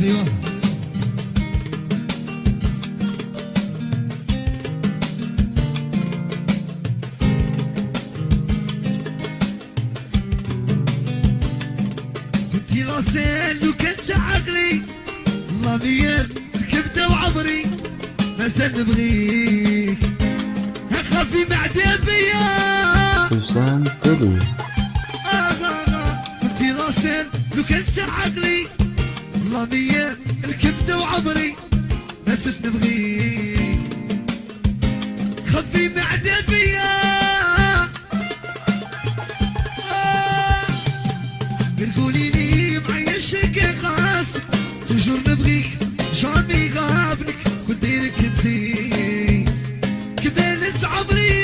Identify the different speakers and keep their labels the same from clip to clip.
Speaker 1: كنتي راسين لو كنت عقلي الله بيا الكبده وعمري ما سنبغيك خافي بعدين بيا
Speaker 2: حسام تولي.
Speaker 1: كنتي راسين لو كنت عقلي الله بيا الكبده وعمري ما سنبغيك خافي بعدين بيا قولي لي معيشك يا خاص تجور نبغيك جامي غابنك كنت ديرك انتي كبالت عمري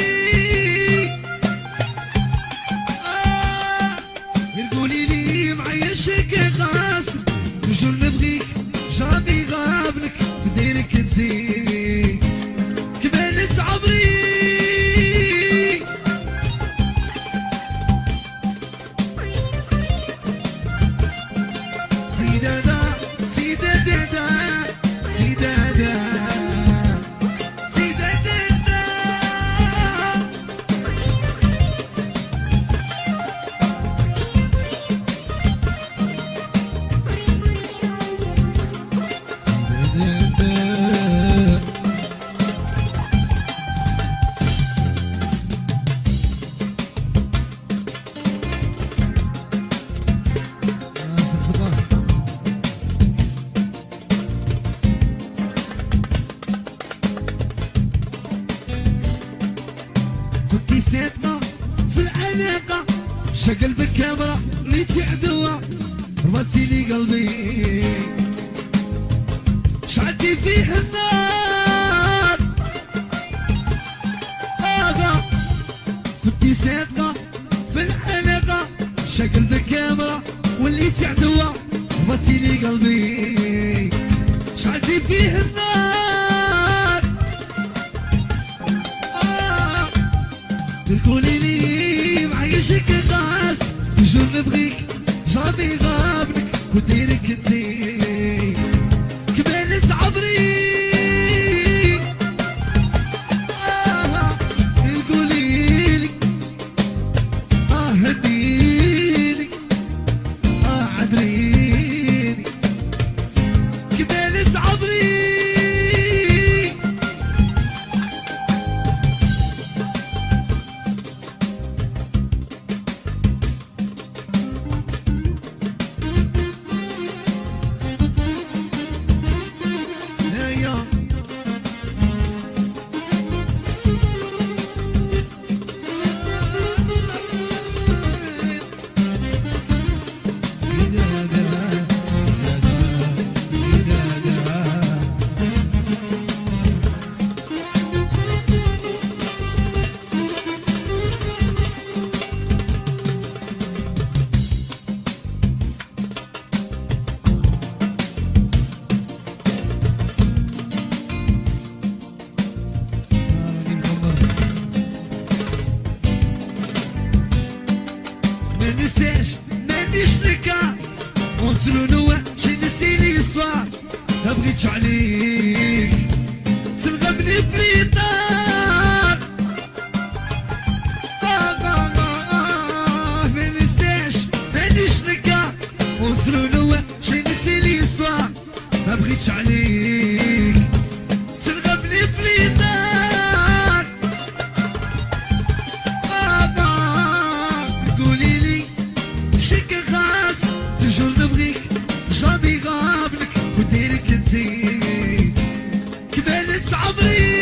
Speaker 1: قولي لي معيشك يا خاص تجور نبغيك جامي غابنك كنت ديرك انتي كبالت عمري كنتي ساتمة في العلاقة شغل بالكاميرا اللي تعدوها رمتي لي قلبي شعلتي فيه النار كنتي ساتمة في العلاقة شغل بالكاميرا واللي تعدوها رمتي لي قلبي شعلتي فيه النار قولي لي معيشك الناس تجور نبغيك جامي غابنك وديرك انتي كبالت عمري قولي لي هديني عذريني كبالت عمري بغيتش عليك ترغبني بريطان ما نساش مانيش نكا وصلوا نوا شي نسي لي ستوار ما بغيتش عليك ترغبني بريطان قولي لي شك خاص تجور نبغيك جامي غابنك وديرك انتي كبالت عمري